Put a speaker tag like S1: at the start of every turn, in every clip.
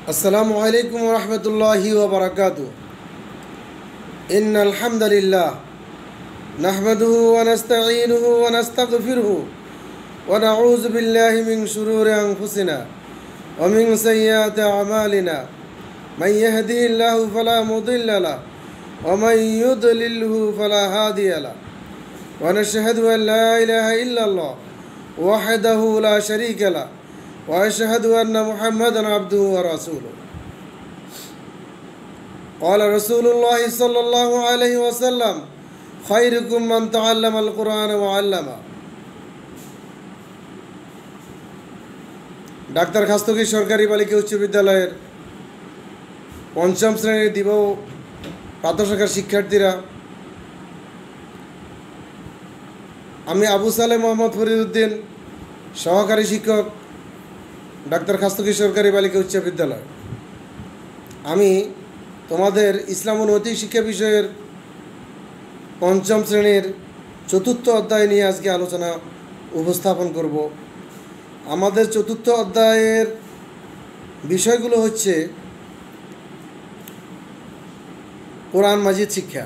S1: अस्सलामु अलैकुम व रहमतुल्लाहि व बरकातुहू। इन्नल हम्दुलिल्लाह नहमदुहु व नस्तईनुहु व नस्तगफिरुहु व नऊज़ु बिल्लाहि मिन शुरूरि अनफुसिना व मिन सय्यिआति अमालिना। मन यहदिहिल्लाहु फला मुदिल्ल लहु व मन युद्लिल्हु फला हादिय लहु। व नशहदु अन ला इलाहा इल्लल्लाह वहदहु ला शरीक लहु व अशहदु अन्न मुहम्मदन अब्दुहु व रसूलुहु। क़ाल रसूलुल्लाह सल्लल्लाहु अलैहि वसल्लम खैरुकुम मन तअल्लमल कुरआन व अल्लमा। ডাক্তার খাস্তগি সরকারি বালিকা উচ্চ বিদ্যালয়ের পঞ্চম শ্রেণীর দিব প্রাতঃশাখার শিক্ষার্থীরা, আমি আবু সালেহ মোহাম্মদ ফরিদউদ্দিন, সহকারী শিক্ষক, ডাক্তার খাস্তগি সরকারি বালিকা উচ্চ বিদ্যালয়। আমি তোমাদের ইসলাম ও নৈতিক শিক্ষা বিষয়ের পঞ্চম শ্রেণীর চতুর্থ অধ্যায় নিয়ে আজকে আলোচনা উপস্থাপন করব। আমাদের চতুর্থ অধ্যায়ের বিষয়গুলো হচ্ছে কোরআন মাজিদ শিক্ষা।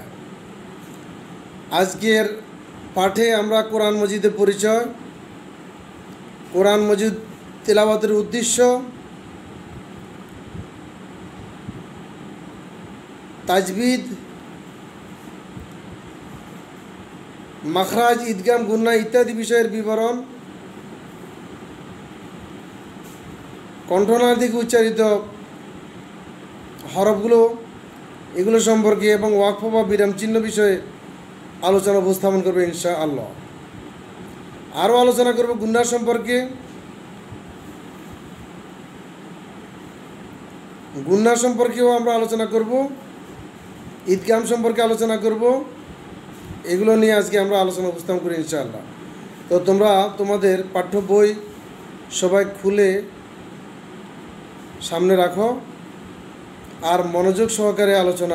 S1: আজকের পাঠে আমরা কোরআন মাজিদের পরিচয়, কোরআন মাজিদ তেলাওয়াতের উদ্দেশ্য, তাজবিদ, মাখরাজ, ঈদগাম, গুন্না ইত্যাদি বিষয়ের বিবরণ, কণ্ঠনার দিকে উচ্চারিত হরফগুলো এগুলো সম্পর্কে এবং ওয়াকফ বা বিরাম চিহ্ন বিষয়ে আলোচনা উপস্থাপন করবে ইনশাআল্লাহ। আরও আলোচনা করব গুন্না সম্পর্কে, গুন্না সম্পর্কেও আমরা আলোচনা করব, ঈদগাম সম্পর্কে আলোচনা করব। এগুলো নিয়ে আজকে আমরা আলোচনা উপস্থাপন করি ইনশাআল্লাহ। তো তোমরা তোমাদের পাঠ্য বই সবাই খুলে সামনে রাখো আর মনোযোগ সহকারে আলোচনা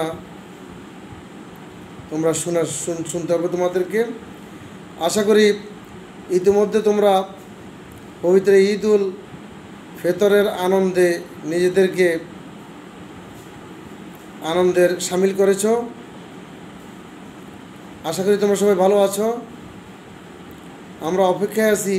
S1: তোমরা শুনতে হবে তোমাদেরকে। আশা করি ইতিমধ্যে তোমরা পবিত্র ঈদ উল ফিতরের আনন্দে নিজেদেরকে আনন্দের সামিল করেছো। আশা করি তোমরা সবাই ভালো আছো। আমরা অপেক্ষায় আছি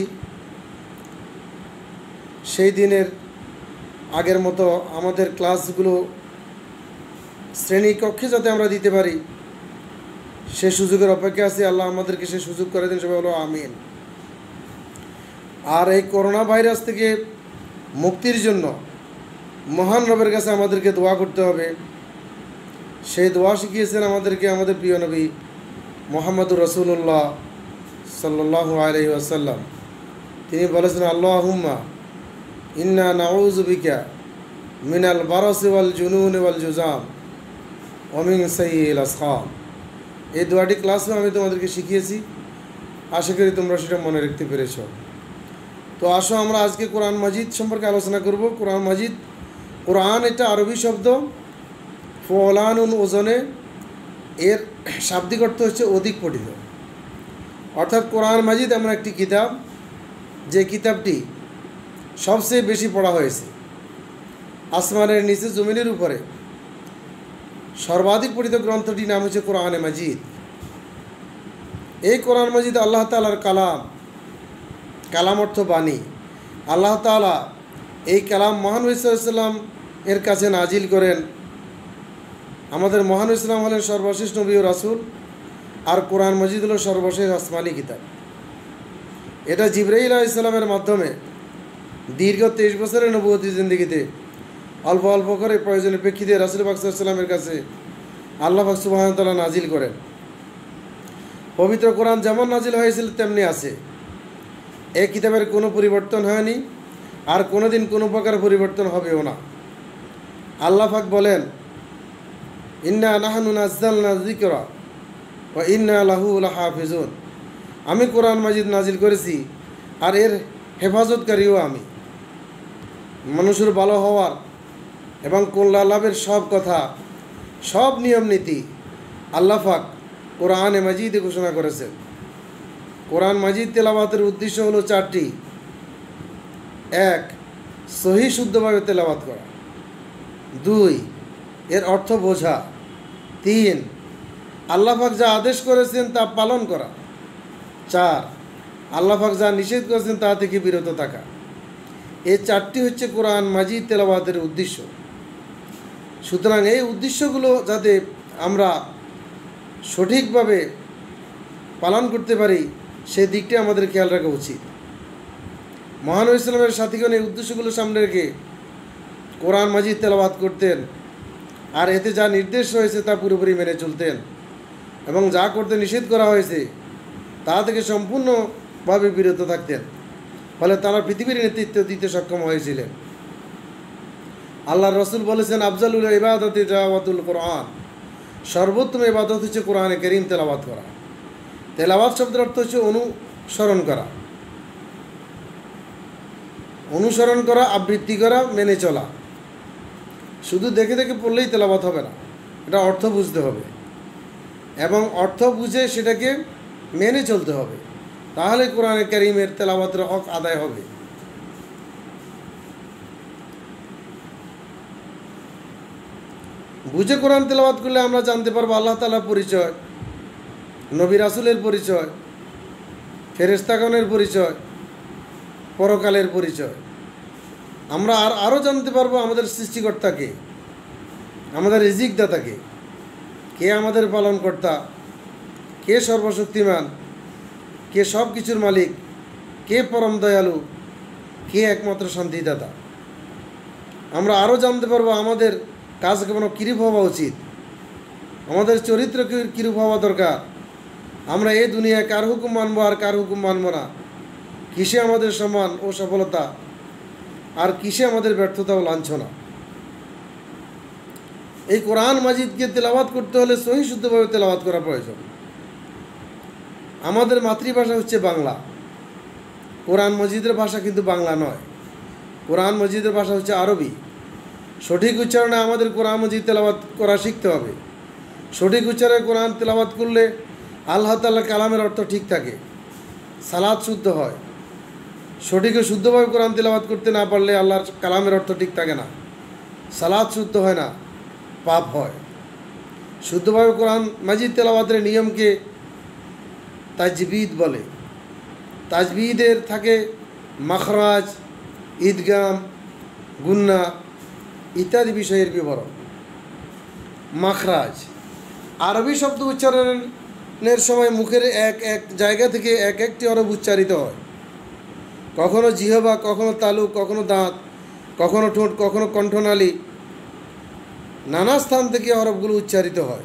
S1: সেই দিনের আগের মতো আমাদের ক্লাসগুলো শ্রেণীকক্ষে যাতে আমরা দিতে পারি সে সুযোগের অপেক্ষায় আছি। আল্লাহ আমাদেরকে সে সুযোগ করে দিন, সবাই বলো আমিন। আর এই করোনা ভাইরাস থেকে মুক্তির জন্য মহান রবের কাছে আমাদেরকে দোয়া করতে হবে। সেই দোয়া শিখিয়েছেন আমাদেরকে আমাদের প্রিয় নবী মুহাম্মদুর রাসূলুল্লাহ সাল্লাল্লাহু আলাইহি ওয়াসাল্লাম। তিনি বলেছেন, আল্লাহুম্মা ইন্না নাউযু বিকা মিনাল বারাসি ওয়াল জুনুন ওয়াল জুজাম ওয়া মিন সাইয়্যিল আসকাম। এই দোয়াটি ক্লাসে আমি তোমাদেরকে শিখিয়েছি, আশা করি তোমরা সেটা মনে রাখতে পেরেছ। তো আসো আমরা আজকে কোরআন মাজিদ সম্পর্কে আলোচনা করব। কোরআন মাজিদ, কোরআন এটা আরবি শব্দ, ফুলানুন ওজনে, এর শাব্দিক অর্থ হচ্ছে অধিক পঠিত। অর্থাৎ কোরআন মাজিদ এমন একটি কিতাব যে কিতাবটি সবচেয়ে বেশি পড়া হয়েছে। আসমানের নিচে জমিনের উপরে সর্বাধিক পঠিত গ্রন্থটির নাম হচ্ছে কোরআনে মাজিদ। এই কোরআন মাজিদ আল্লাহ তাআলার কালাম, কালাম অর্থ বাণী। আল্লাহ তাআলা এই কালাম মহান ইসলাম এর কাছে নাজিল করেন। আমাদের মহান ইসলাম হলেন সর্বশেষ নবী ও রাসূল, আর কোরআন মাজিদ হল সর্বশেষ আসমানি কিতাব। এটা জিবরাইল আলাইহিস সালামের মাধ্যমে দীর্ঘ 23 বছরের নবুয়তি জিন্দেগিতে অল্প অল্প করে প্রয়োজনের প্রেক্ষিতে রাসূল পাক সাল্লাল্লাহু আলাইহি ওয়াসাল্লামের কাছে আল্লাহ পাক সুবহানাহু ওয়া তাআলা নাজিল করেন। পবিত্র কোরআন যেমন নাজিল হয়েছিল তেমনি আছে। এই কিতাবের কোনো পরিবর্তন হয়নি, আর কোনো দিন কোনো প্রকার পরিবর্তন হবেও না। আল্লাহ পাক বলেন, ইন্না নাহনু নাযালনা যিকরা ওয়া ইন্না লাহু লাহাফিজুন। আমি কোরআন মাজিদ নাজিল করেছি আর এর হেফাজতকারীও আমি। মানুষের ভালো হওয়ার এবং কল্যাণ লাভের সব কথা, সব নিয়ম নীতি আল্লাহ পাক কোরআনে মাজিদে ঘোষণা করেছেন। কোরআন মাজিদ তেলাওয়াতের উদ্দেশ্য হলো চারটি। এক, সহি শুদ্ধভাবে তেলাওয়াত করা। 2 এর অর্থ বোঝা, 3 আল্লাহ পাক যা আদেশ করেছেন তা পালন করা, 4 আল্লাহ পাক যা নিষেধ করেছেন তা থেকে বিরত থাকা। এই 4টি হচ্ছে কোরআন মাজিদ তেলাওয়াতের উদ্দেশ্য। সুতরাং এই উদ্দেশ্যগুলো যাতে আমরা সঠিকভাবে পালন করতে পারি সেই দিকটা আমাদের খেয়াল রাখা উচিত। মহানবী ইসলামের সাথীগণ এই উদ্দেশ্যগুলো সামনে রেখে কোরআন মাজিদ তেলাওয়াত করতেন, আর এতে যা নির্দেশ হয়েছে তা পুরোপুরি মেনে চলতেন, এবং যা করতে নিষেধ করা হয়েছে তা থেকে সম্পূর্ণভাবে বিরত থাকতেন। ফলে তারা পৃথিবীর নেতৃত্ব দিতে সক্ষম হয়েছিলেন। আল্লাহর রসুল বলেছেন, আফজালুল ইবাদতি তিলাওয়াতুল কোরআন, সর্বোত্তম ইবাদত হচ্ছে কোরআনে কারীম তেলাওয়াত করা। তেলাওয়াত শব্দের অর্থ হচ্ছে অনুসরণ করা, অনুসরণ করা, আবৃত্তি করা, মেনে চলা। শুধু দেখে দেখে পড়লেই তেলাওয়াত হবে না, এটা অর্থ বুঝতে হবে এবং অর্থ বুঝে সেটাকে মেনে চলতে হবে, তাহলে কোরআনে কারীমের তেলাওয়াতের হক আদায় হবে। বুঝে কোরআন তেলাওয়াত করলে আমরা জানতে পারবো আল্লাহ তাআলার পরিচয়, নবী রাসূলের পরিচয়, ফেরেশতাগণের পরিচয়, পরকালের পরিচয়। আমরা আরও জানতে পারবো আমাদের সৃষ্টিকর্তাকে, আমাদের রিজিকদাতাকে, কে আমাদের পালনকর্তা, কে সর্বশক্তিমান, কে সব কিছুর মালিক, কে পরম দয়ালু, কে একমাত্র শান্তিদাতা। আমরা আরও জানতে পারবো আমাদের কাজ কেমন কীরূপ হওয়া উচিত, আমাদের চরিত্র কীরূপ হওয়া দরকার, আমরা এই দুনিয়ায় কার হুকুম মানবো আর কার হুকুম মানবো না, কিসে আমাদের সম্মান ও সফলতা আর কিসে আমাদের ব্যর্থতা ও লাঞ্ছনা। এই কোরআন মাজিদকে তেলাওয়াত করতে হলে সহি শুদ্ধভাবে তেলাওয়াত করা প্রয়োজন। আমাদের মাতৃভাষা হচ্ছে বাংলা, কোরআন মজিদের ভাষা কিন্তু বাংলা নয়, কোরআন মজিদের ভাষা হচ্ছে আরবি। সঠিক উচ্চারণে আমাদের কোরআন মজিদ তেলাওয়াত করা শিখতে হবে। সঠিক উচ্চারণে কোরআন তেলাওয়াত করলে আল্লাহ তাআলার কালামের অর্থ ঠিক থাকে, সালাত শুদ্ধ হয়। সঠিক ও শুদ্ধভাবে কোরআন তেলাওয়াত করতে না পারলে আল্লাহর কালামের অর্থ ঠিক থাকে না, সালাত শুদ্ধ হয় না, পাপ হয়। শুদ্ধভাবে কোরআন মাজিদ তেলাওয়াতের নিয়মকে তাজবিদ বলে। তাজবিদের থাকে মাখরাজ, ঈদগাম, গুন্না ইত্যাদি বিষয়ের বিবরণ। মাখরাজ আরবি শব্দ উচ্চারণের সময় মুখের এক এক জায়গা থেকে এক একটি হরফ উচ্চারিত হয়। কখনো জিহবা, কখনো তালু, কখনো দাঁত, কখনো ঠোঁট, কখনো কণ্ঠনালী, নানা স্থান থেকে হরফগুলো উচ্চারিত হয়।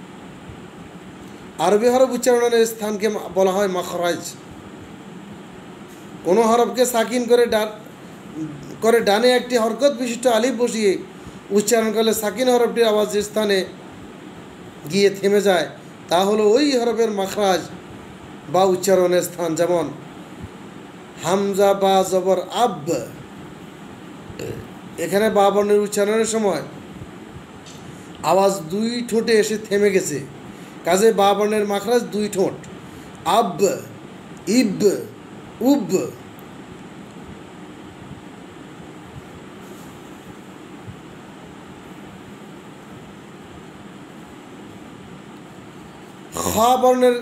S1: আরবি হরফ উচ্চারণের স্থানকে বলা হয় মাখরাজ। কোনো হরফকে সাকিন করে ডানে একটি হরকত বিশিষ্ট আলিফ বসিয়ে উচ্চারণ করলে সাকিন হরফটির আওয়াজ যে স্থানে গিয়ে থেমে যায় তা হলো ওই হরফের মাখরাজ বা উচ্চারণের স্থান। যেমন হামজা বা জবর আব, এখানে বা বর্ণের উচ্চারণের সময় আওয়াজ 2 ঠোঁটে এসে থেমে গেছে, কাজে বা বর্ণের মাখরাজ 2 ঠোঁট, আব, ইব, উব। খ বর্ণের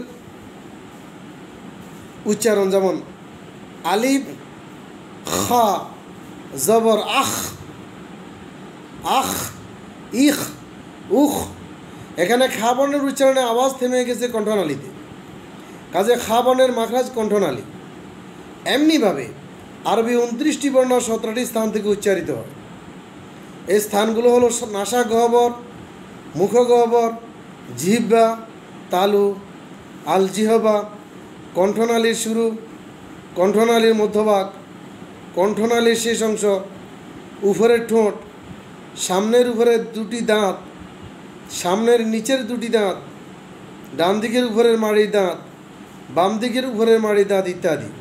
S1: উচ্চারণ যেমন আলিফ খ জবর আখ, আখ, ইখ, উখ। এখানে খা বর্ণের উচ্চারণে আওয়াজ থেমে গেছে কণ্ঠনালীতে, কাজে খা বর্ণের মাখরাজ কণ্ঠনালী। এমনিভাবে আরবি 29টি বর্ণ 17টি স্থান থেকে উচ্চারিত হয়। এই স্থানগুলো হলো নাসা গহ্বর, মুখ গহ্বর, জিহ্বা, তালু, আল জিহবা, কণ্ঠনালীর শুরু, কণ্ঠনালীর মধ্যভাগ, কণ্ঠনালীর শেষ অংশ, উপরের ঠোঁট, সামনের উপরের 2টি দাঁত, সামনের নিচের 2টি দাঁত, ডান দিকের উপরের মাড়ির দাঁত, বাম দিকের উপরের মাড়ির দাঁত ইত্যাদি।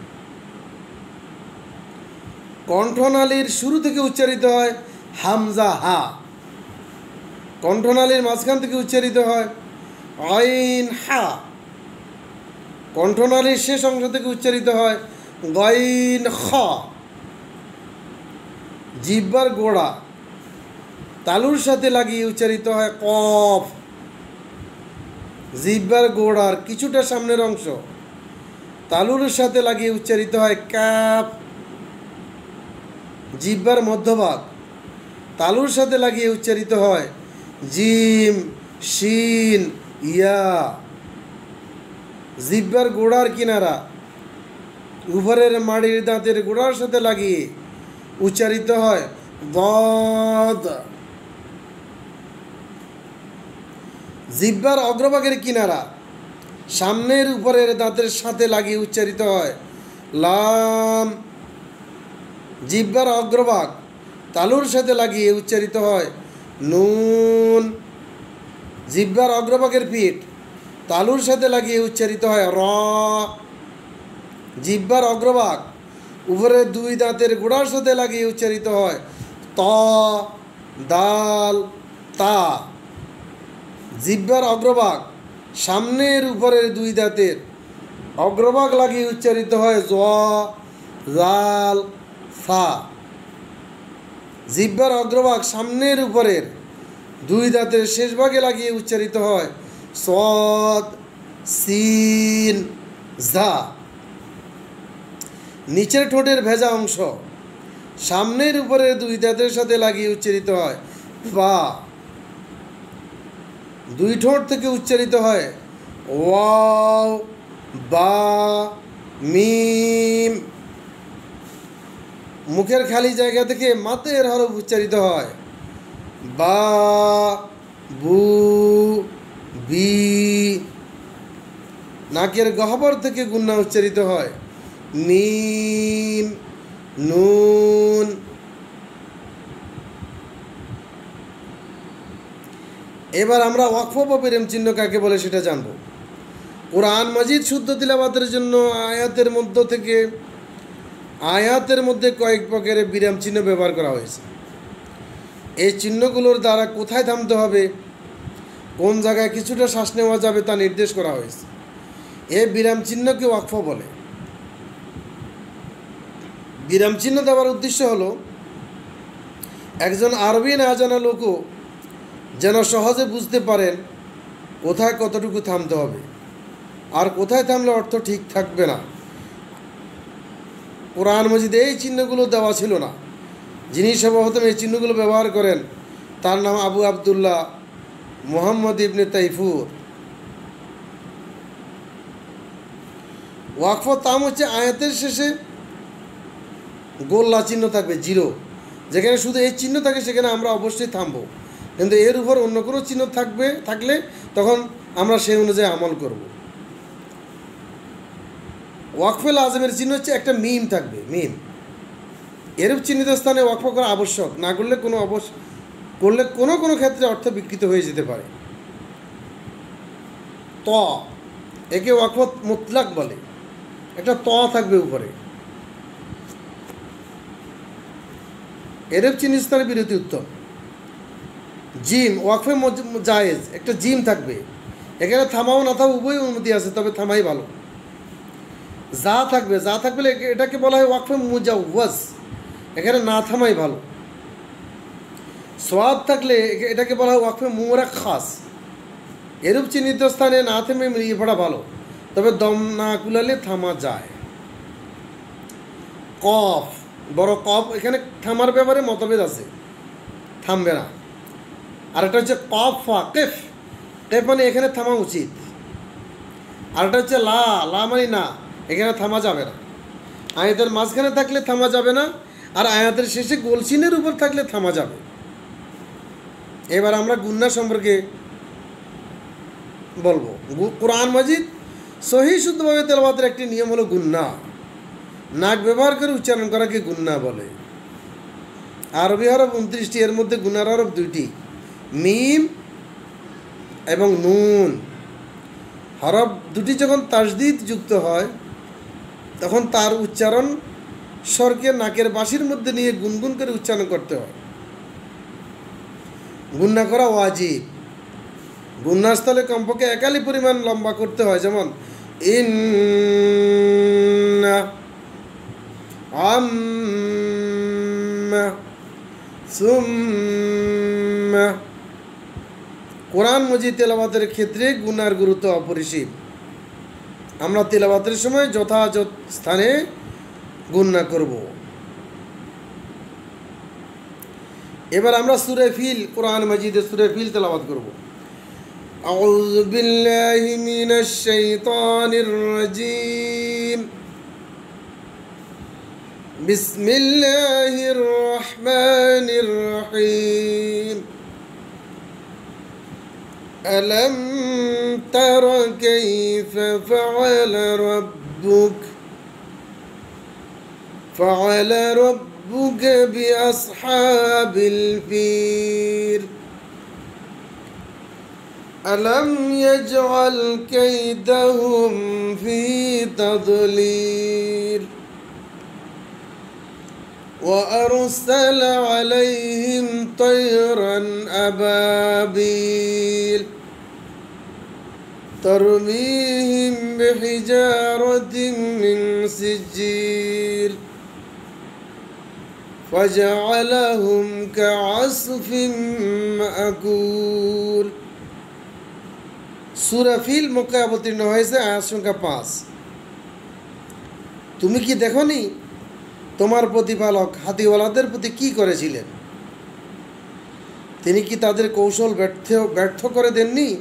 S1: কণ্ঠনালীর শুরু থেকে উচ্চারিত হয় হামজা হা, কণ্ঠনালীর মাঝখান থেকে উচ্চারিত হয় আইন হা, কণ্ঠনালীর শেষ অংশ থেকে উচ্চারিত হয় গাইন খ। জিহ্বার গোড়া তালুর সাথে লাগিয়ে উচ্চারিত হয় কফ। জিহ্বার গোড়ার কিছুটা সামনের অংশ তালুর সাথে লাগিয়ে উচ্চারিত হয় কাফ। জিহ্বার মধ্যভাগ তালুর সাথে লাগিয়ে উচ্চারিত হয় জিম, শিন, ইয়া। জিহ্বার গোড়ার কিনারা উপরের মাড়ির দাঁতের গোড়ার সাথে লাগিয়ে উচ্চারিত হয় দদ। জিহ্বার অগ্রভাগের কিনারা সামনের উপরের দাঁতের সাথে লাগিয়ে উচ্চারিত হয় লাম। জিহ্বার অগ্রভাগ তালুর সাথে লাগিয়ে উচ্চারিত হয় নুন। জিহ্বার অগ্রভাগের পিঠ তালুর সাথে লাগিয়ে উচ্চারিত হয় র। জিহ্বার অগ্রভাগ উপরের দুই দাঁতের গোড়ার সাথে লাগিয়ে উচ্চারিত হয় ত, দাল, তা। জিহ্বার অগ্রভাগ সামনের উপরের দুই দাঁতের অগ্রভাগ লাগিয়ে উচ্চারিত হয় জ, জাল, ফা। জিহ্বার অগ্রভাগ সামনের উপরের দুই দাঁতের শেষ ভাগে লাগিয়ে উচ্চারিত হয় সদ, সিন, ঝা। নিচের ঠোঁটের ভেজা অংশ সামনের উপরের দুই দাঁতের সাথে লাগিয়ে উচ্চারিত হয় বা। দুই ঠোঁট থেকে উচ্চারিত হয় ওয়াও, বা, মিম। মুখের খালি জায়গা থেকে মাতের হরফ উচ্চারিত হয় বা, বু, বি। নাকের গহ্বর থেকে গুন্না উচ্চারিত হয় মিম, নুন। এবার আমরা ওয়াকফ বা বিরাম চিহ্ন কাকে বলে সেটা জানব। কোরআন মাজিদ শুদ্ধ তিলাওয়াতের জন্য আয়াতের মধ্যে কয়েক প্রকারের বিরাম চিহ্ন ব্যবহার করা হয়েছে। এই চিহ্নগুলোর দ্বারা কোথায় থামতে হবে, কোন জায়গায় কিছুটা শ্বাস নেওয়া যাবে তা নির্দেশ করা হয়েছে। এই বিরাম চিহ্নকে ওয়াকফ বলে। বিরাম চিহ্ন দেওয়ার উদ্দেশ্য হলো একজন আরবি না জানা লোকও যেন সহজে বুঝতে পারেন কোথায় কতটুকু থামতে হবে আর কোথায় থামলে অর্থ ঠিক থাকবে না। কোরআন মাজিদে এই চিহ্নগুলো দেওয়া ছিল না। যিনি সর্বপ্রথম এই চিহ্নগুলো ব্যবহার করেন তার নাম আবু আবদুল্লাহ মুহাম্মদ ইবনে তাইফুর। ওয়াকফ তাম হচ্ছে আয়াতের শেষে গোল্লা চিহ্ন থাকবে, জিরো। যেখানে শুধু এই চিহ্ন থাকে সেখানে আমরা অবশ্যই থামবো, কিন্তু এর উপর অন্য কোনো চিহ্ন থাকলে তখন আমরা সেই অনুযায়ী আমল করব। ওয়াকফে লাজমের চিহ্ন হচ্ছে একটা মিম থাকবে, মিম। এরূপ চিহ্নিত স্থানে ওয়াকফ করা আবশ্যক, না করলে করলে কোনো কোনো ক্ষেত্রে অর্থ বিকৃত হয়ে যেতে পারে। ত, একে ওয়াকফ মুতলাক বলে। একটা ত থাকবে উপরে। এরূপ চিহ্নিত স্থানে বিরতি উত্তম। জিম, ওয়াকফে জায়েজ, একটা জিম থাকবে। এখানে থামাও না থামাও উভয় অনুমতি আছে, তবে থামাই ভালো। যা থাকবে এটাকে বলা হয় ওয়াকফে মুজাওয়াজ, এখানে না থামাই ভালো। সোয়াদ থাকলে এটাকে বলা হয় ওয়াকফে মুরাক্খাস। এরূপ চিহ্নিত স্থানে না থেমে মিলিয়ে পড়া ভালো, তবে দম না কুলালে থামা যায়। কফ, বড় কফ, এখানে থামার ব্যাপারে মতভেদ আছে, থামবে না। আর একটা হচ্ছে কফ ফা কেফ, কেফ মানে এখানে থামা উচিত। আর একটা হচ্ছে লা, লা মানে না, এখানে থামা যাবে না। আয়াতের মাঝখানে থাকলে থামা যাবে না, আর আয়াতের শেষে গোল চিহ্নের উপর থাকলে থামা যাবে। এবার আমরা গুন্না সম্পর্কে বলবো। কোরআন মাজিদ সহি শুদ্ধভাবে তেলাওয়াতের একটি নিয়ম হলো গুন্না। নাক ব্যবহার করে উচ্চারণ করাকে গুন্না বলে। আরবি হরফ 29টি, এর মধ্যে গুনার হরফ 2টি, মিম এবং নুন। হরফ দুটি যখন তাসদিদ যুক্ত হয় তখন তার উচ্চারণ স্বরকে নাকের বাঁশির মধ্যে নিয়ে গুনগুন করে উচ্চারণ করতে হয়। গুন্না করা ওয়াজিব। গুন্নার স্থলে কমপক্ষে একালি পরিমাণ লম্বা করতে হয়, যেমন ইন্না, আম্মা, সুম্মা। কোরআন মজিদ তেলাওয়াতের ক্ষেত্রে গুনার গুরুত্ব অপরিসীম। আমরা তেলাওয়াতের সময় যথাযথ স্থানে গুনাহ করব। এবার আমরা সূরা ফিল, কোরআন মজিদের সূরা ফিল তেলাওয়াত করব। আউযু বিল্লাহি মিনাশ শাইতানির রাজীম। বিসমিল্লাহির রহমানির রহিম। ألم تر كيف فعل ربك بأصحاب الفيل ألم يجعل كيدهم في تضليل وأرسل عليهم طيرا أبابيل ترميهم بحجارة من سجيل فجعلهم كعصف مأكول। সূরা ফিল মক্কায় অবতীর্ণ হয়েছে, আয়াত সংখ্যা 5। তুমি কি দেখনি তোমার প্রতিপালক হাতিওয়ালাদের প্রতি কি করেছিলেন? তিনি কি তাদের কৌশল ব্যর্থ করে দেননি?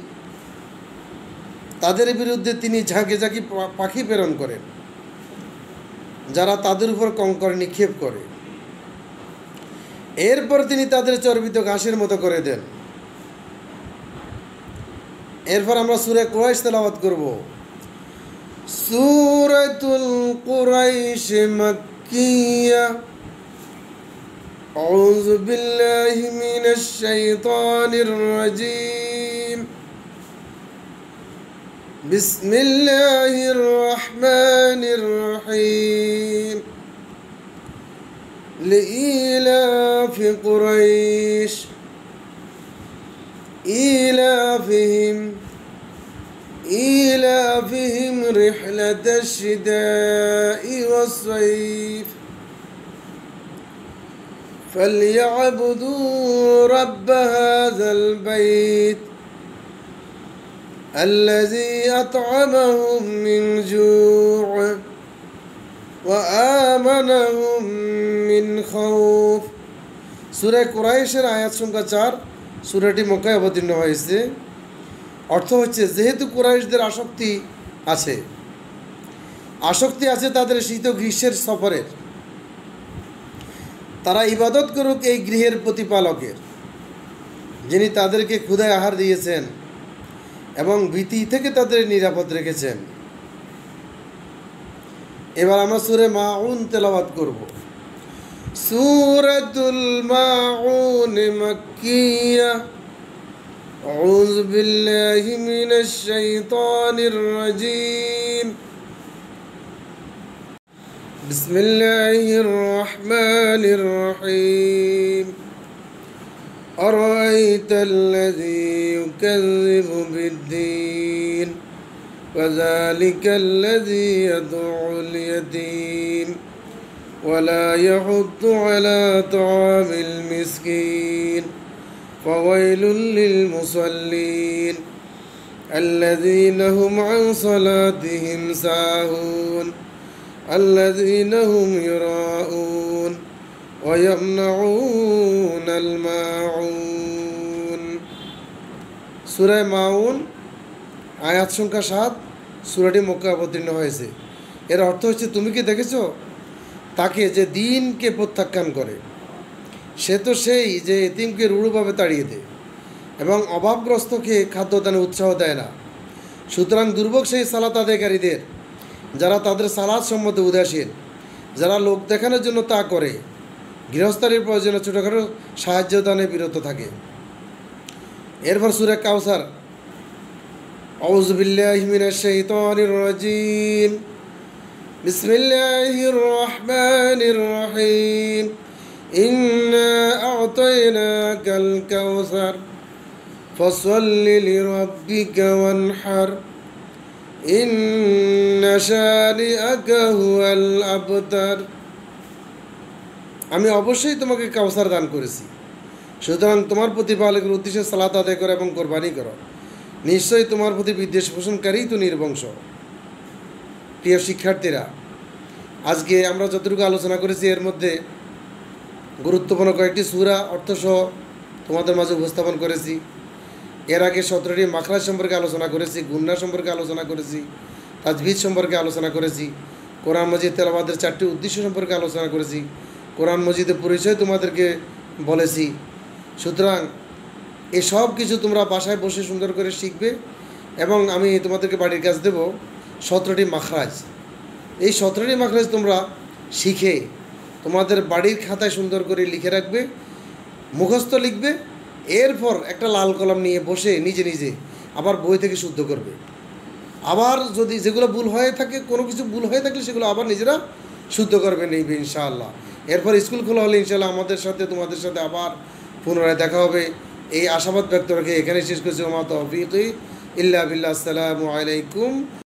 S1: তাদের বিরুদ্ধে তিনি ঝাঁকে ঝাঁকি পাখি প্রেরণ করেন, যারা তাদের উপর কঙ্কর নিক্ষেপ করে। এরপর তিনি তাদের চর্বিত ঘাসের মতো করে দেন। এরপর আমরা সূরা কুরাইশ তেলাওয়াত করব। সূরাতুল কুরাইশ মাক্কিয়া। আউযু বিল্লাহি মিনাশ শাইতানির রাজীম। বিসমিল্লাহির রহমানির রহিম। لإيلاف قريش إيلافهم رحلة الشتاء والصيف فليعبدوا رب هذا البيت الذي أطعمهم من جوع وآمنهم من خوف। সূরা কুরাইশের আয়াত সংখ্যা 4। সূরাটি মক্কায় অবতীর্ণ হয়েছে। অর্থ হচ্ছে, যেহেতু কুরাইশদের আসক্তি আছে তাদের শীত গ্রীষ্মের সফরের, তারা ইবাদত করুক এই গৃহের প্রতিপালকের, যিনি তাদেরকে ক্ষুধায় আহার দিয়েছেন এবং ভীতি থেকে তাদের নিরাপদ রেখেছেন। এবার আমরা সূরা মাউন তেলাওয়াত করব। সূরাতুল মাউন মাক্কিয়া। আউযু বিল্লাহি মিনাশ শাইতানির রাজীম। বিসমিল্লাহির রহমানির রহিম। আরাআইতাল্লাযী ইউকাযযিবু বিদ্দীন فذلك الذي يدعو اليتيم ولا يحض على طعام المسكين فويل للمصلين الذين هم عن صلاتهم ساهون الذين هم يراءون ويمنعون الماعون। সূরা মাউন আয়াত সংখ্যা 7। সূরাটি মক্কায় অবতীর্ণ হয়েছে। এর অর্থ হচ্ছে, তুমি কি দেখেছো তাকে যে দিনকে প্রত্যাখ্যান করে? সে তো সেই যে এতিমকে রূঢ়ভাবে তাড়িয়ে দেয় এবং অভাবগ্রস্তকে খাদ্যদানে উৎসাহ দেয় না। সুতরাং দুর্ভোগ সেই সালাত আদায়কারীদের, যারা তাদের সালাত সম্বন্ধে উদাসীন, যারা লোক দেখানোর জন্য তা করে, গৃহস্থালির প্রয়োজনে ছোটোখাটো সাহায্য দানে বিরত থাকে। এরপর সূরা কাউসার। আউযু বিল্লাহি মিনাশ শাইতানির রাজীম। বিসমিল্লাহির রহমানির রহিম। ইন্না আ'তাইনাকাল কাউসার ফাসাল্লি লিরাব্বিকা ওয়ানহার ইন্না শানিআকা হুয়াল আবতার। আমি অবশ্যই তোমাকে কাউসার দান করেছি, সুতরাং তোমার প্রতিপালকের উদ্দেশ্যে সালাত আদায় করো এবং কোরবানি করো, নিশ্চয়ই তোমার প্রতি বিদ্বেষ পোষণকারী তো নির্বংশ। প্রিয় শিক্ষার্থীরা, আজকে আমরা যতটুকু আলোচনা করেছি এর মধ্যে গুরুত্বপূর্ণ কয়েকটি সূরা অর্থসহ তোমাদের মাঝে উপস্থাপন করেছি। এর আগে 17টি মাখরাজ সম্পর্কে আলোচনা করেছি, গুন্না সম্পর্কে আলোচনা করেছি, তাজবিদ সম্পর্কে আলোচনা করেছি, কোরআন মজিদ তেলাওয়াতের 4টি উদ্দেশ্য সম্পর্কে আলোচনা করেছি, কোরআন মজিদের পরিচয় তোমাদেরকে বলেছি। সুতরাং এই সব কিছু তোমরা বাসায় বসে সুন্দর করে শিখবে এবং আমি তোমাদেরকে বাড়ির কাজ দেব 17টি মাখরাজ। এই 17টি মাখরাজ তোমরা শিখে তোমাদের বাড়ির খাতায় সুন্দর করে লিখে রাখবে, মুখস্থ লিখবে, এরপর একটা লাল কলম নিয়ে বসে নিজে নিজে আবার বই থেকে শুদ্ধ করবে। আবার যদি যেগুলো ভুল হয়ে থাকে, কোনো কিছু ভুল হয়ে থাকলে সেগুলো আবার নিজেরা শুদ্ধ করবে নেবে ইনশাআল্লাহ। এরপর স্কুল খোলা হলে ইনশাআল্লাহ আমাদের সাথে তোমাদের সাথে আবার পুনরায় দেখা হবে। এই আশাবাদ ব্যক্ত রেখে এখানে শেষ করছি। ওমা তৌফিক ইল্লা বিল্লাহ। আসসালামু আলাইকুম।